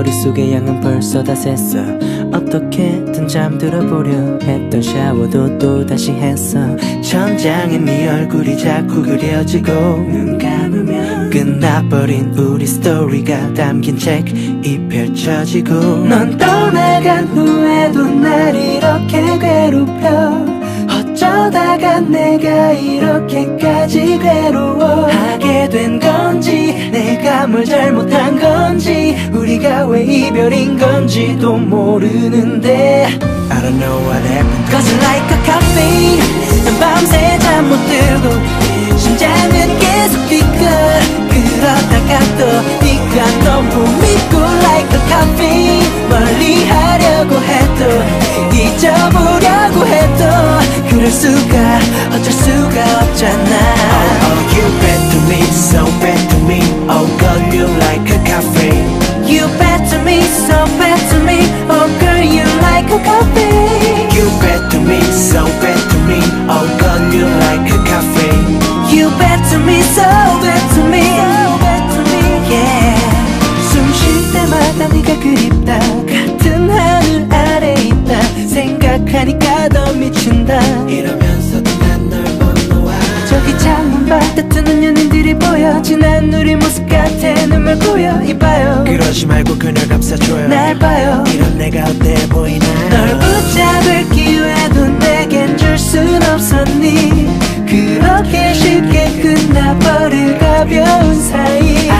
머릿속의 양은 벌써 다 샜어. 어떻게든 잠들어보려 했던 샤워도 또다시 했어. 천장에 네 얼굴이 자꾸 그려지고 눈 감으면 끝나버린 우리 스토리가 담긴 책이 펼쳐지고 넌 떠나간 후에도 날 이렇게 괴롭혀. 어쩌다가 내가 이렇게까지 괴로워하게 된 건지, 내가 뭘 잘못한 건지, 우리가 왜 이별인 건지도 모르는데 I don't know what happened. Cause you're like a caffeine. 난 밤새 잠 못 들고 심장은 계속 뛰고 그러다가 또 네가 너무 믿고 like a caffeine. 멀리 하려고 해도 잊어보려고 해도 그럴 수가 어쩔 수가 없잖아. Oh, you bad to me, so bad to me. Oh girl, you like a caffeine. You bad to me, so bad to me. Oh girl, you like a coffee. You bad to me, so bad to me. Oh girl, you like a caffeine. You bad to me, so bad to me. So bad to me, yeah. 숨 쉴 때마다 네가 그립다. 같은 하늘 아래 있다. 생각하니까 더 미친다. 이러면서도 난 널 건너와. 저기 창문 밖 다투는 연인들이 보여. 지난 우리 모습 같아. 눈물 고여 이봐요. 그러지 말고 그녀 감싸줘요. 날 봐요. 이런 내가 어때 보이나요? 널 붙잡을 기회도 내겐 줄 순 없었니. 그렇게 쉽게 끝나버릴 가벼운 사이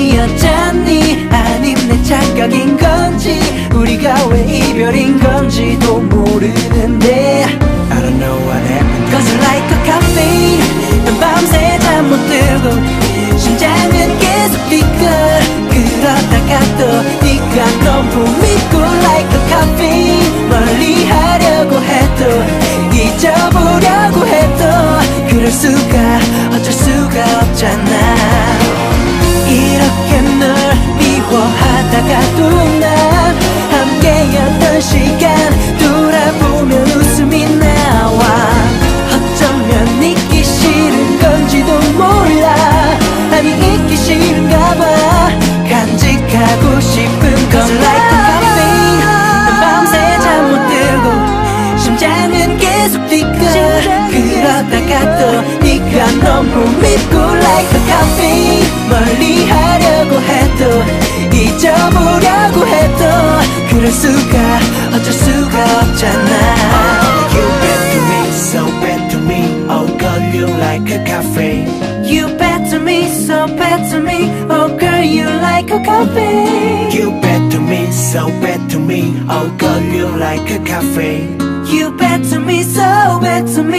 아니었잖니. 아님 내 착각인 건지, 우리가 왜 이별인 건지도 모르는데 I don't know what happened. Cause you're like a caffeine. 난 밤새 잠 못 들고 심장은 계속 뛰고 그러다가 또 네가 너무 믿고 like a caffeine. 멀리 하려고 해도 잊어보려고 해도 그럴 수가 어쩔 수가 없잖아. 이렇게 널 미워하다가도 난 함께였던 시간 돌아보면 웃음이 나와. 어쩌면 잊기 싫은 건지도 몰라. 아니 잊기 싫은가 봐. 간직하고 싶은 건 like a caffeine. 난 밤새 잠 못 들고 심장은 계속 뛰고 그러다가 또 네가 너무 믿고 like a caffeine. 멀리 하려고 해도 잊어보려고 해도 그럴 수가 어쩔 수가 없잖아. You bad to me, so bad to me. Oh girl, you like a caffeine. You bad to me, so bad to me. Oh girl, you like a coffee. You bad to me, so bad to me. Oh girl, you like a caffeine. You bad to me, so bad to me.